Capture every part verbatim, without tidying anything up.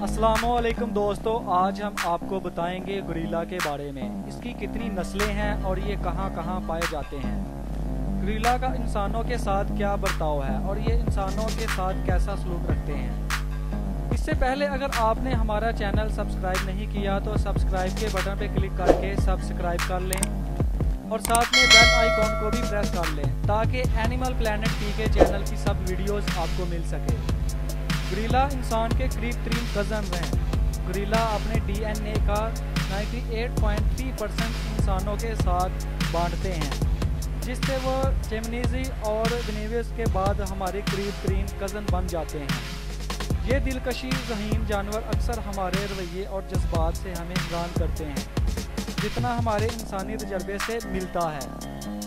अस्सलामुअलैकुम दोस्तों, आज हम आपको बताएंगे गोरिल्ला के बारे में। इसकी कितनी नस्लें हैं और ये कहां कहां पाए जाते हैं। गोरिल्ला का इंसानों के साथ क्या बर्ताव है और ये इंसानों के साथ कैसा सलूक रखते हैं। इससे पहले अगर आपने हमारा चैनल सब्सक्राइब नहीं किया तो सब्सक्राइब के बटन पर क्लिक करके सब्सक्राइब कर लें और साथ में बेल आइकॉन को भी प्रेस कर लें ताकि Animal Planet P K channel की सब वीडियोस आपको मिल सके। गोरिल्ला इंसान के करीब तीन कज़न हैं। गोरिल्ला अपने डीएनए का अट्ठानवे पॉइंट तीन परसेंट इंसानों के साथ बांटते हैं, जिससे वो चिम्पैंजी और बोनोबोस के बाद हमारे करीब तीन कज़न बन जाते हैं। ये दिलकशी ज़हीन जानवर अक्सर हमारे रवैये और जज्बात से हमें हैरान करते हैं, जितना हमारे इंसानी तजर्बे से मिलता है।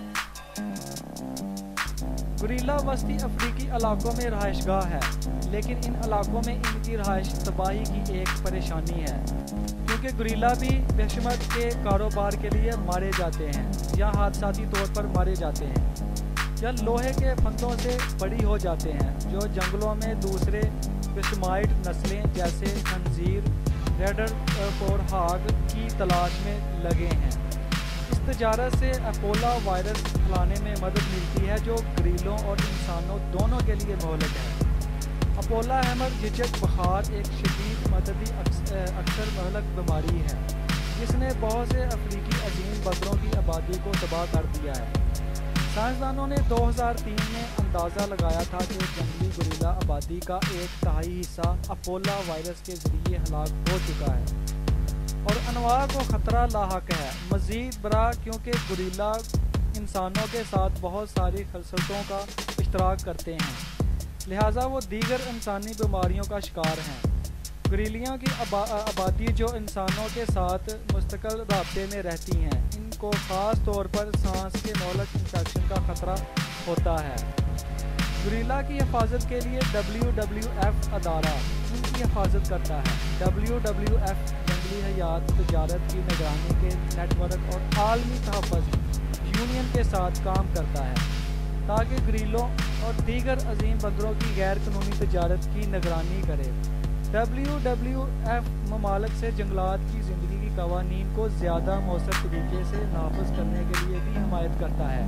गोरिल्ला वस्ती अफ्रीकी इलाकों में रहायशगाह है, लेकिन इन इलाकों में इनकी रहायश तबाही की एक परेशानी है, क्योंकि गोरिल्ला भी बेशमत के कारोबार के लिए मारे जाते हैं या हादसाती तौर पर मारे जाते हैं या लोहे के फंदों से बड़ी हो जाते हैं, जो जंगलों में दूसरे बेशुमार नस्लें जैसे खंजीर, रेडर फोरहॉग की तलाश में लगे हैं। इस तजारत से एबोला वायरस फैलाने में मदद मिलती है, जो गोरिल्लों और इंसानों दोनों के लिए मोहलक है। एबोला हेमरजिक बुखार एक शदीद मतदी अक्सर महलक बीमारी है, जिसने बहुत से अफ्रीकी अजीम बंदरों की आबादी को तबाह कर दिया है। साइंसदानों ने दो हज़ार तीन में अंदाज़ा लगाया था कि जंगली गोरिल्ला आबादी का एक तिहाई हिस्सा एबोला वायरस के ज़रिए हलाक हो चुका है और अनवा को ख़तरा लाहक है। मज़ीद बरा क्योंकि गोरिल्ला इंसानों के साथ बहुत सारी खसलतों का इश्तराक करते हैं, लिहाजा वो दीगर इंसानी बीमारियों का शिकार हैं। गोरिल्लों की आबा, आबादी जो इंसानों के साथ मुस्तकिल राब्ते में रहती हैं, इनको ख़ास तौर पर सांस के मोहलक इंफेक्शन का ख़तरा होता है। गोरिल्ला की हिफाजत के लिए डब्ल्यू डब्ल्यू एफ अदारा इनकी हिफाजत करता है। डब्ल्यू डब्ल्यू एफ जंगली हयात तजारत की निगरानी के नेटवर्क और आलमी तहफ़्फ़ुज़ यूनियन के साथ काम करता है, ताकि गोरिल्लों और दीगर अजीम बंदरों की गैर कानूनी तजारत की निगरानी करे। डब्ल्यू डब्ल्यू एफ ममालिक से जंगलात की ज़िंदगी की कवानीन को ज़्यादा मौसर तरीके से नाफिज करने के लिए भी हिमायत करता है।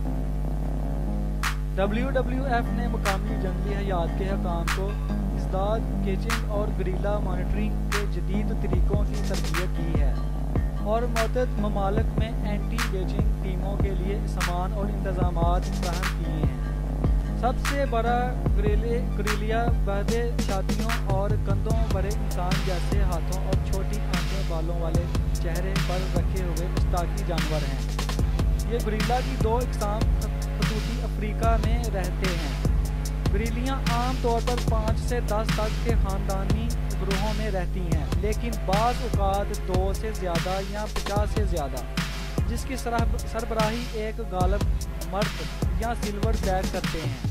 डब्ल्यू डब्ल्यू एफ ने मुकामी जंगली हयात के हकाम को इज़दाद, केचिंग और गोरिल्ला मॉनिटरिंग के जदीद तरीक़ों की तरबियत की है और मुतअद्दिद ममालिक में एंटी केचिंग टीमों के लिए सामान और इंतज़ामात फराहम किए हैं। सबसे बड़ा गोरिल्ला बहरे छातियों और कंधों बड़े इंसान जैसे हाथों और छोटी आंखें बालों वाले चेहरे पर रखे हुए मुस्ताकी जानवर हैं। ये गोरिल्ला की दो इकसाम खतूती अफ्रीका में रहते हैं। गोरिल्लियाँ आम तौर पर पाँच से दस तक के ख़ानदानी ग्रोहों में रहती हैं, लेकिन बाज़ औक़ात दो से ज़्यादा या पचास से ज़्यादा, जिसकी सरबराही एक गालिब मर्द या सिल्वर बैक करते हैं।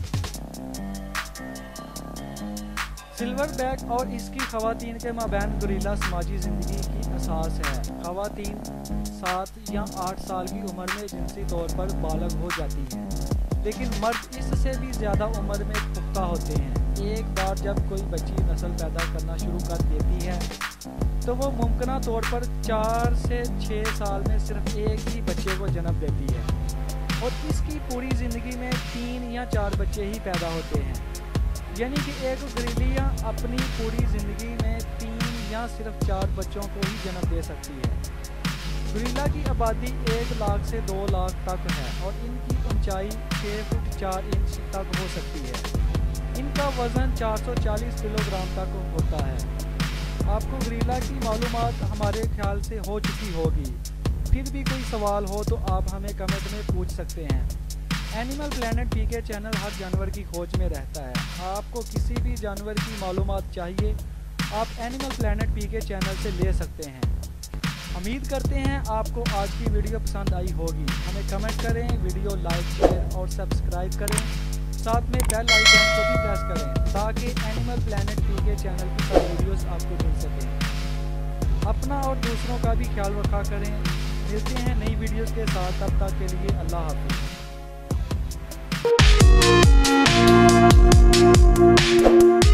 सिल्वर बैक और इसकी ख़वातीन के माबैन गोरिल्ला समाजी ज़िंदगी की असास है। ख़वातीन सात या आठ साल की उम्र में जिनसी तौर पर बालग हो जाती हैं, लेकिन मर्द इससे भी ज़्यादा उम्र में पुख्ता होते हैं। एक बार जब कोई बच्ची नस्ल पैदा करना शुरू कर देती है तो वो मुमकिन तौर पर चार से छः साल में सिर्फ एक ही बच्चे को जन्म देती है और इसकी पूरी ज़िंदगी में तीन या चार बच्चे ही पैदा होते हैं। यानी कि एक गोरिल्ला अपनी पूरी ज़िंदगी में तीन या सिर्फ चार बच्चों को ही जन्म दे सकती है। गोरिल्ला की आबादी एक लाख से दो लाख तक है और इनकी ऊंचाई छः फुट चार इंच तक हो सकती है। इनका वज़न चार सौ चालीस किलोग्राम तक होता है। आपको गोरिल्ला की मालूमात हमारे ख्याल से हो चुकी होगी, फिर भी कोई सवाल हो तो आप हमें कमेंट में पूछ सकते हैं। Animal Planet P K channel हर जानवर की खोज में रहता है। आपको किसी भी जानवर की मालूमात चाहिए, आप Animal Planet P K channel से ले सकते हैं। उम्मीद करते हैं आपको आज की वीडियो पसंद आई होगी। हमें कमेंट करें, वीडियो लाइक, शेयर और सब्सक्राइब करें, साथ में बेल आइकन को भी प्रेस करें ताकि Animal Planet P K channel की सारी वीडियोस आपको मिल सकें। अपना और दूसरों का भी ख्याल रखा करें। मिलते हैं नई वीडियोस के साथ, तब तक के लिए अल्लाह हाफ़िज़।